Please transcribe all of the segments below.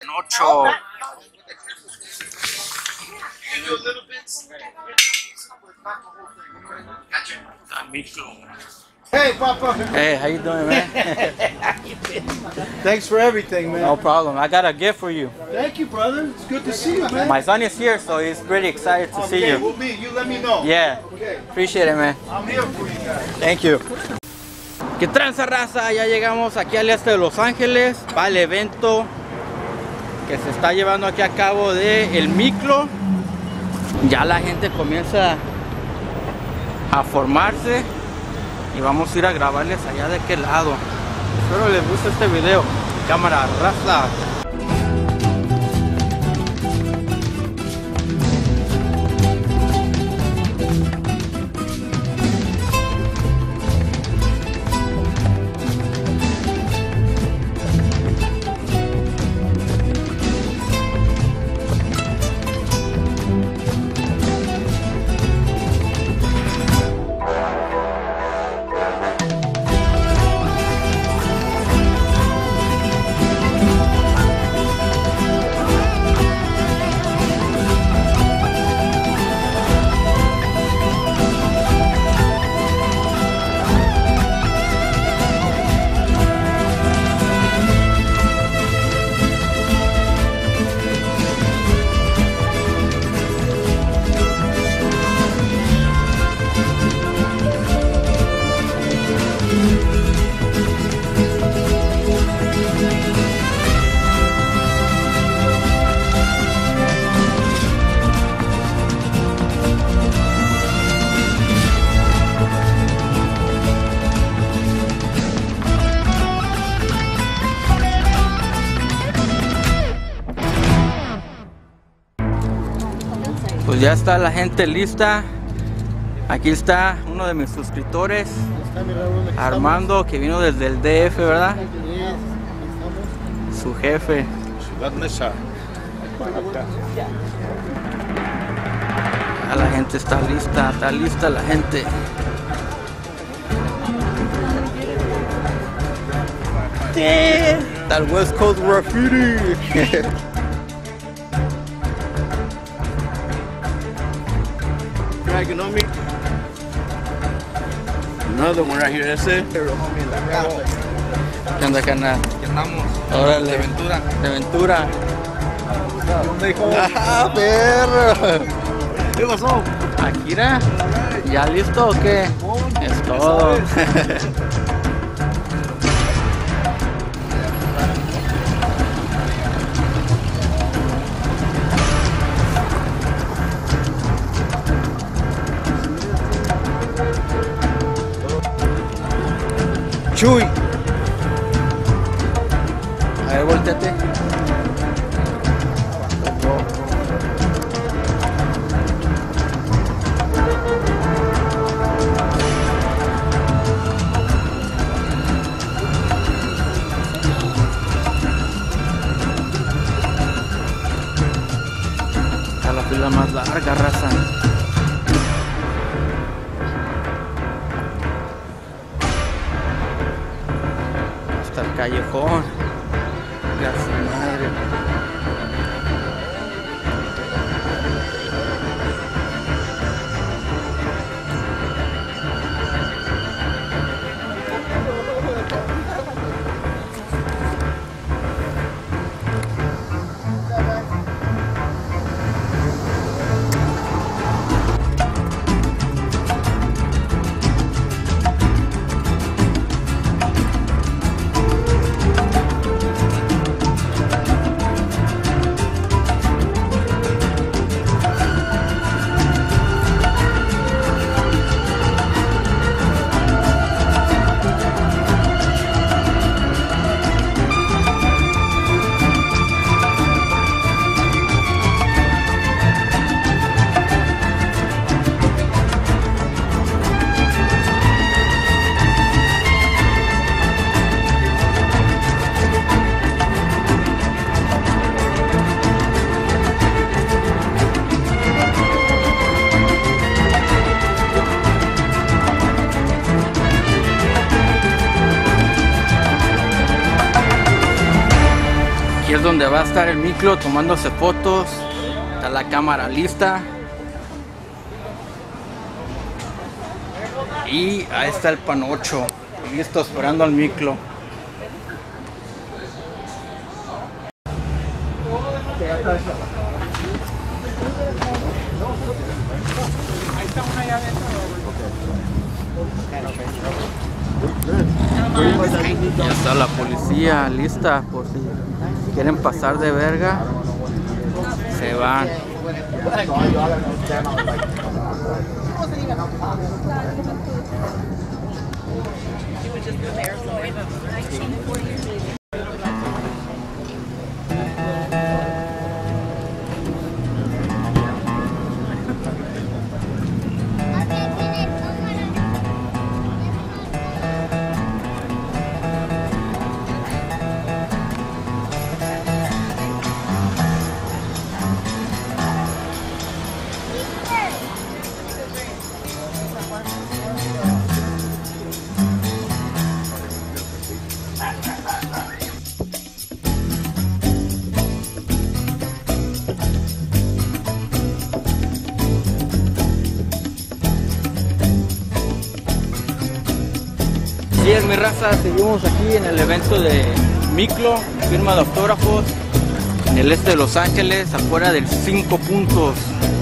8. Hey, Papa. Hey, how you doing, man? Thanks for everything, man. No problem. I got a gift for you. Thank you, brother. It's good to see you, man. My son is here, so he's pretty excited to see you. We'll meet. You let me know. Yeah. Okay. Appreciate it, man. I'm here for you guys. Thank you. ¿Qué tranza, raza? Ya llegamos aquí al este de Los Ángeles para el evento que se está llevando aquí a cabo de el Miclo. Ya la gente comienza a formarse y vamos a ir a grabarles allá de aquel lado. Espero les guste este video. Cámara, raza. Pues ya está la gente lista. Aquí está uno de mis suscriptores, Armando, que vino desde el DF, ¿verdad? Su jefe. Ciudad Mesa. Ya la gente está lista la gente. Está el West Coast Graffiti. Dragging on me. Another one right here. Ese. ¿Qué onda, carnal? Aquí andamos. Órale. De aventura. De aventura. ¡Ah, perro! ¿Qué pasó? Akira, ¿ya listo o qué? Es todo. Chuy. A ver, volteate. Está la fila más larga, raza. El callejón, ya su madre. donde va a estar el micro tomándose fotos. Está la cámara lista. Y ahí está el panocho, listo, esperando al micro. Ya está la policía lista por si quieren pasar de verga. Se van. Así es, mi raza, seguimos aquí en el evento de Miklo, firma de autógrafos, en el este de Los Ángeles, afuera del 5 puntos.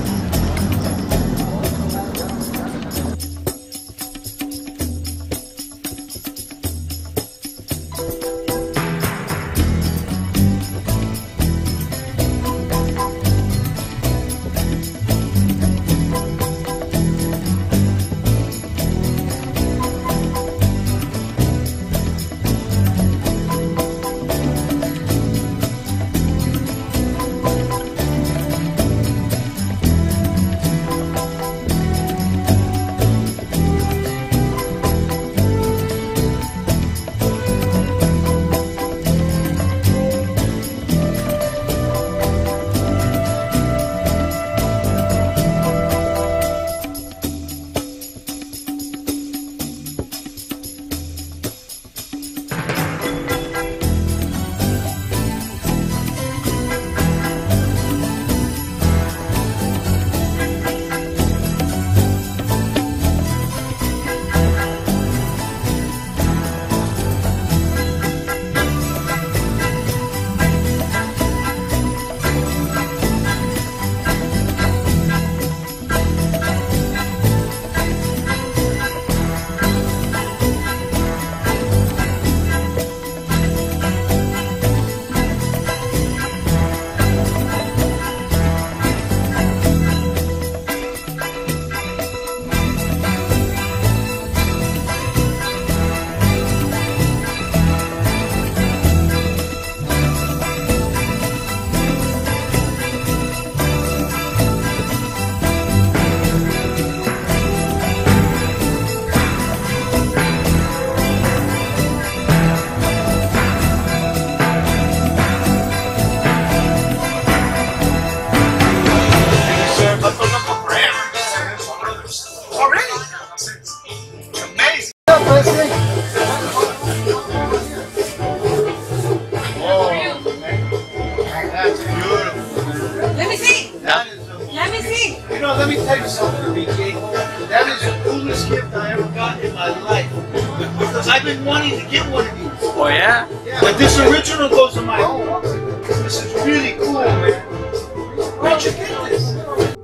Let me tell you something, BJ. That is the coolest gift I ever got in my life. Because I've been wanting to get one of these. Oh yeah? But this original goes in my home. This is really cool, man. Where'd you get this?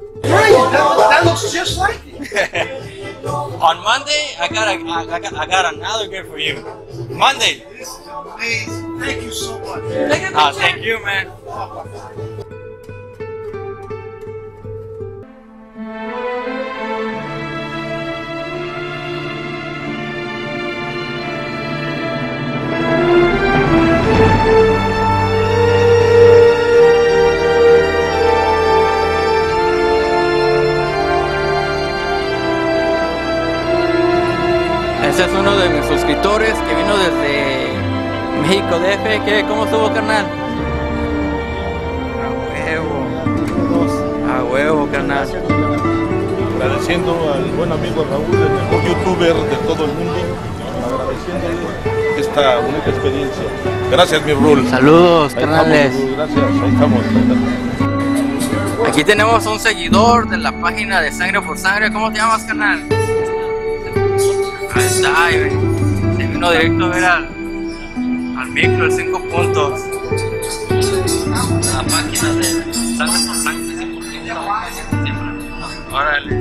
That looks just like it. On Monday, I got another gift for you. Monday. This is amazing. Thank you so much. Thank you, man. Ese es uno de mis suscriptores que vino desde México DF. ¿Qué? ¿Cómo estuvo, carnal? A huevo, carnal. Agradeciendo al buen amigo Raúl, el mejor youtuber de todo el mundo. Agradeciéndole esta bonita experiencia. Gracias, mi Rul. Saludos, Ahí carnales. estamos, Rul, gracias, ahí estamos. Aquí tenemos un seguidor de la página de Sangre por Sangre. ¿Cómo te llamas, canal? Ahí está, se vino directo a ver al micro, el 5 puntos. La página de Sangre por Sangre. Órale.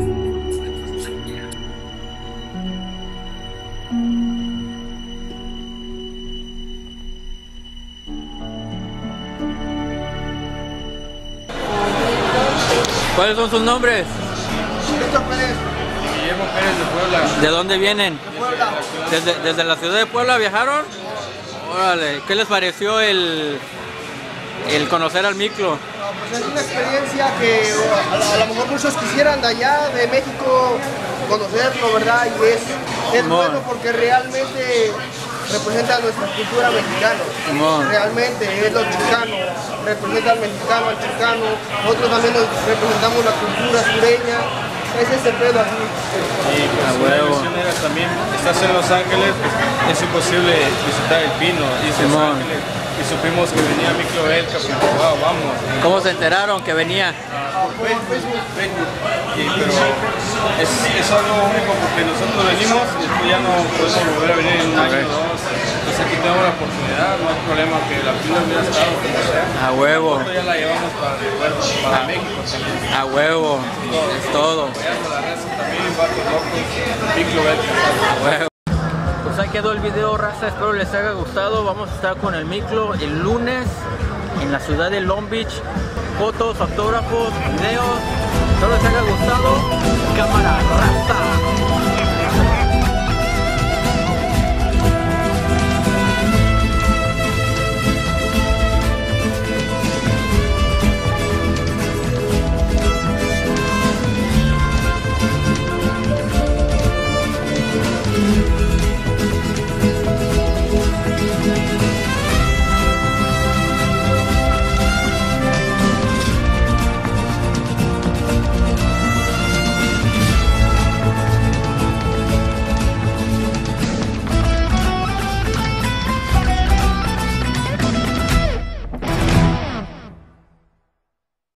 ¿Cuáles son sus nombres? Víctor Pérez, Guillermo Pérez de Puebla. ¿De dónde vienen? de Puebla. ¿Desde la ciudad de Puebla viajaron? Órale, ¿qué les pareció el conocer al miclo? Pues es una experiencia que a lo mejor muchos quisieran de allá, de México, conocerlo, ¿verdad? Y es bueno porque realmente representa nuestra cultura mexicana. Realmente es lo chicano, representa al mexicano, al chicano. Nosotros también representamos la cultura sureña. Es ese pedo aquí. Y pues la versión era también, estás en Los Ángeles, pues, es imposible visitar el Pino, y Los Ángeles, y supimos que venía Miclo Elca, pues wow, vamos. ¿Cómo se enteraron que venía? Facebook. Pero es algo único porque nosotros venimos y después ya no podemos volver a venir en un año o dos. Entonces aquí tenemos la oportunidad, no hay problema que la Pino hubiera estado como sea. A huevo. Nosotros ya la llevamos para el recuerdo, para México también. A huevo, es todo. Apoyando la raza también, vatos locos, Miclo Elca. A huevo. Pues ahí quedó el video, raza, espero les haya gustado. Vamos a estar con el miclo el lunes en la ciudad de Long Beach. Fotos, autógrafos, videos. Espero les haya gustado. Cámara, raza.